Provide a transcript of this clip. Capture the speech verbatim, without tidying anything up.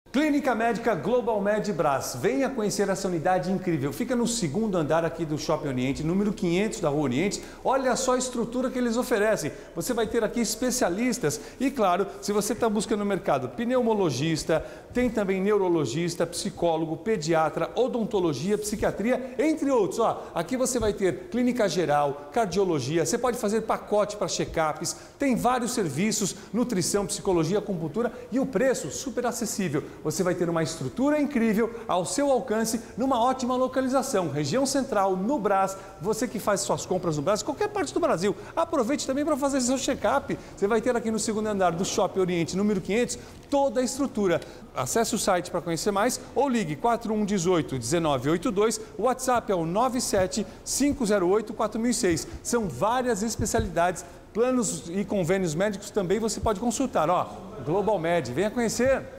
Clínica Médica Global Med Brás. Venha conhecer essa unidade incrível. Fica no segundo andar aqui do Shopping Oriente, número quinhentos da Rua Oriente. Olha só a estrutura que eles oferecem. Você vai ter aqui especialistas e, claro, se você está buscando no mercado pneumologista, tem também neurologista, psicólogo, pediatra, odontologia, psiquiatria, entre outros. Ó, aqui você vai ter clínica geral, cardiologia, você pode fazer pacote para check-ups, tem vários serviços, nutrição, psicologia, acupuntura e o preço super acessível. Você vai ter uma estrutura incrível ao seu alcance, numa ótima localização, região central, no Brás. Você que faz suas compras no Brás, qualquer parte do Brasil, aproveite também para fazer seu check-up. Você vai ter aqui no segundo andar do Shopping Oriente, número quinhentos, toda a estrutura. Acesse o site para conhecer mais ou ligue quatro um um oito, um nove oito dois, o WhatsApp é o nove sete cinco zero oito quatro mil e seis. São várias especialidades, planos e convênios médicos também você pode consultar. Ó, Global Med, venha conhecer!